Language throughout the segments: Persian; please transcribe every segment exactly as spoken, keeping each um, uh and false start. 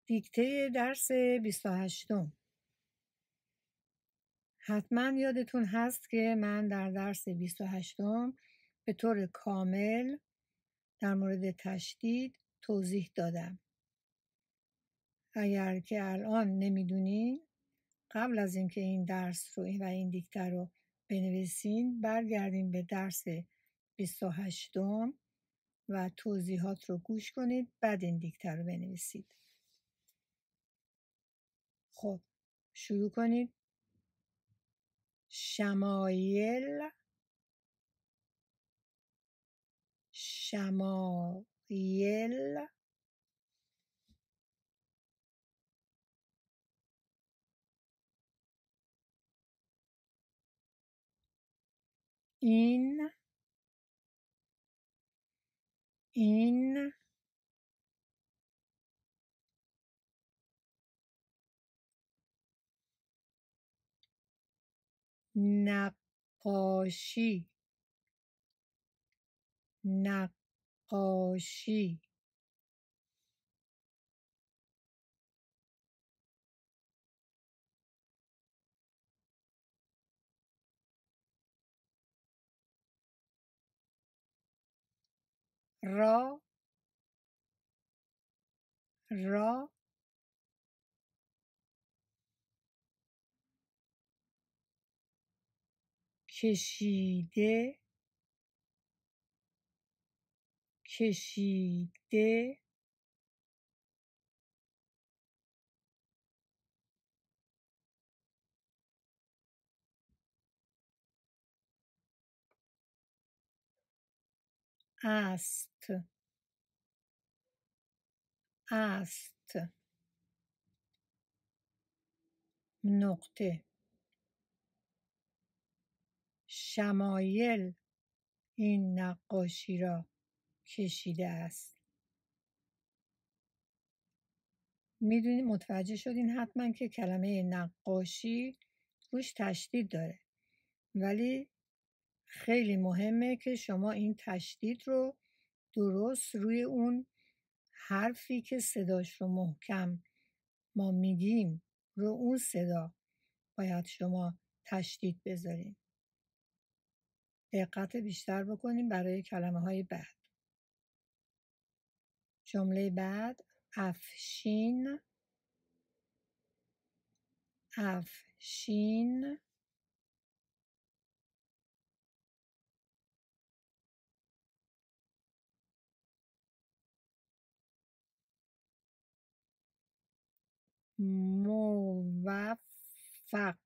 دیکته درس بیست و هشتم. حتما یادتون هست که من در درس بیست و هشتم به طور کامل در مورد تشدید توضیح دادم. اگر که الان نمیدونین، قبل از اینکه این درس رو و این دیکته رو بنویسین برگردین به درس بیست و هشتم و توضیحات رو گوش کنید، بعد این دیکته رو بنویسید. خب شروع کنید. شمایل شمایل این این نقاشی نقاشی را را کشیده کشیده است است نقطه. شمایل این نقاشی را کشیده است. میدونید، متوجه شدین حتما که کلمه نقاشی روش تشدید داره، ولی خیلی مهمه که شما این تشدید رو درست روی اون حرفی که صداش رو محکم ما میگیم رو اون صدا باید شما تشدید بذارین. دقت بیشتر بکنیم برای کلمه های بعد. جمله بعد: افشین افشین موفق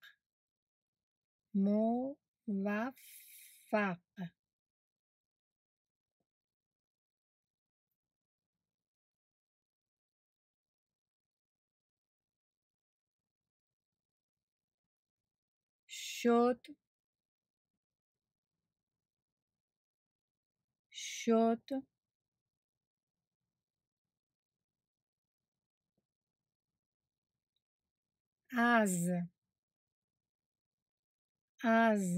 موفق شد شد از از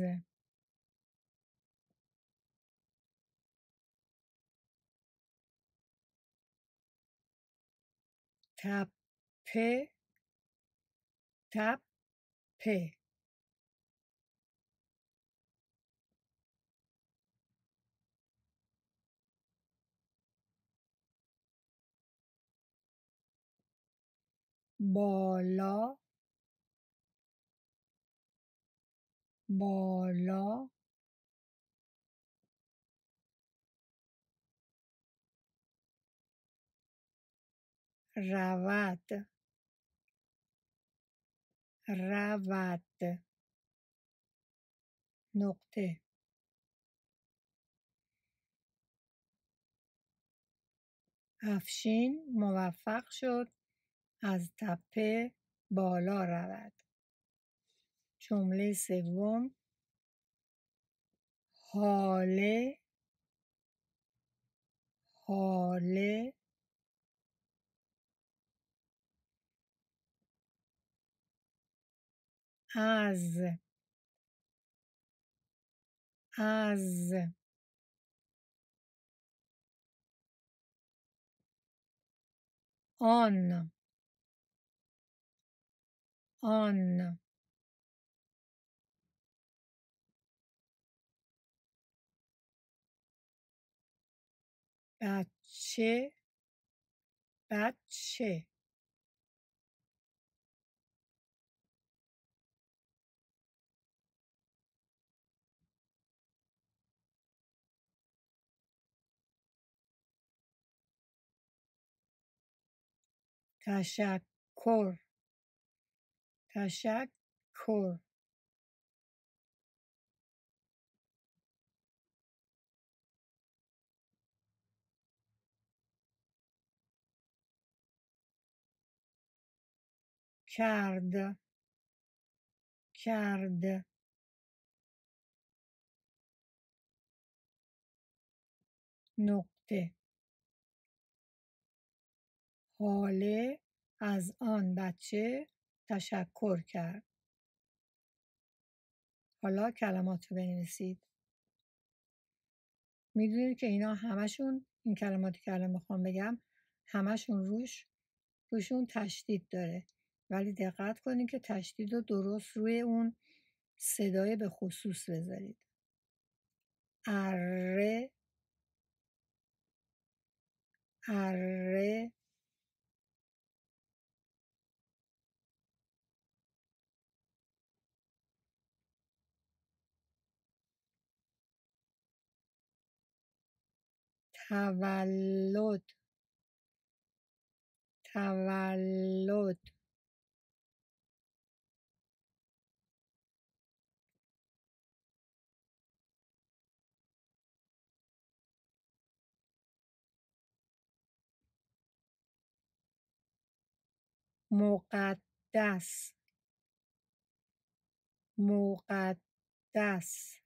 تپه تپه بالا بالا رود رود نقطه. افشین موفق شد از تپه بالا رود. جمله سوم: حاله حاله از از آن آن، بچه، بچه، تشکر، تشکر، کرد، کرد، نقطه، حاله از آن بچه تشکر کرد. حالا کلمات رو بنویسید. میدونید که اینا همشون، این کلماتی که الان میخوام بگم، همشون روش روشون تشدید داره، ولی دقت کنید که تشدید رو درست روی اون صدای به خصوص بذارید. اره، اره، تولد، تولد، مقدس، مقدس،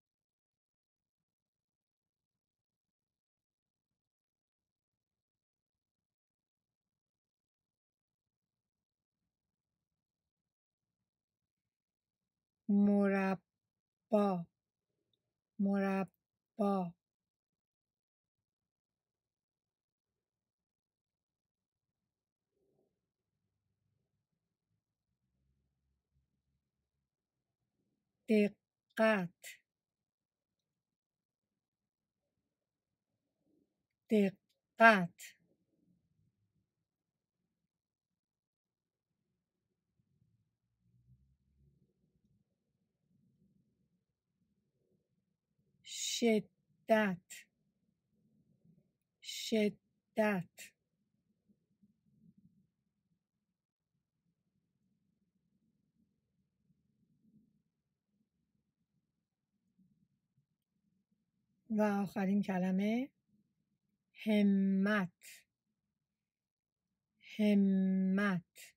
مربا، مربا، دقت، دقت، شدت، شدت، و آخرین کلمه همت، همت.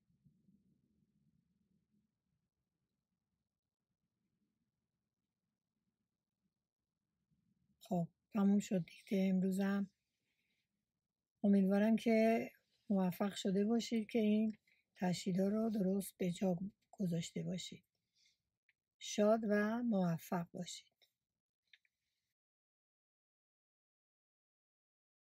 خب تموم شد دیگه امروزم. امیدوارم که موفق شده باشید که این تشدیدها رو درست به جا گذاشته باشید. شاد و موفق باشید.